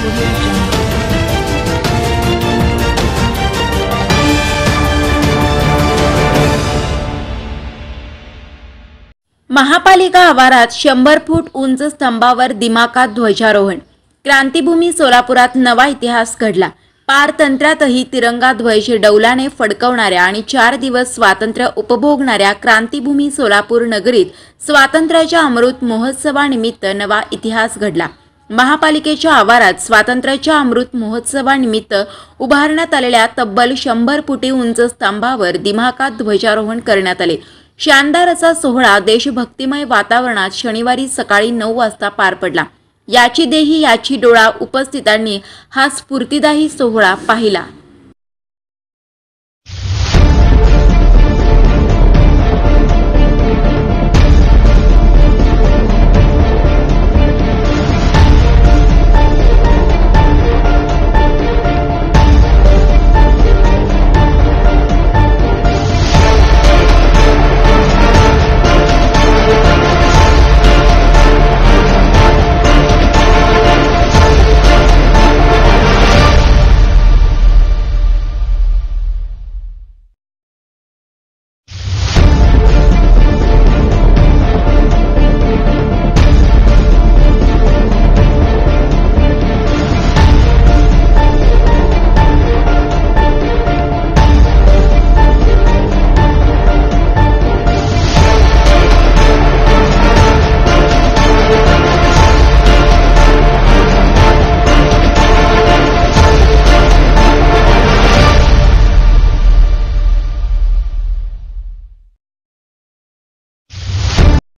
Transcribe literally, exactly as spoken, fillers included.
Audio Jungle. महापालिका आवारात शंभर फूट उंच स्तंभावर दिमाखात ध्वजारोहण. क्रांतिभूमी सोलापुरात नवा इतिहास घडला. पारतंत्र्यातही तिरंगा ध्वज डौलाने फडकवणाऱ्या आणि चार दिवस स्वातंत्र्य उपभोगणाऱ्या क्रांतिभूमी सोलापूर नगरीत स्वातंत्र्याच्या अमृत महोत्सवानिमित्त नवा इतिहास घडला. महापालिकेच्या आवारात स्वातंत्र्याच्या अमृत महोत्सवानिमित्त उभारण्यात आलेल्या तब्बल शंभर फुटी उंच स्तंभावर दिमाखात ध्वजारोहण करण्यात आले. शानदार असा सोहळा देशभक्तिमय वातावरणात शनिवारी सकाळी नऊ वाजता पार पडला. याची देही याची डोळा उपस्थितांनी हा स्फूर्तिदायी सोहळा पाहिला.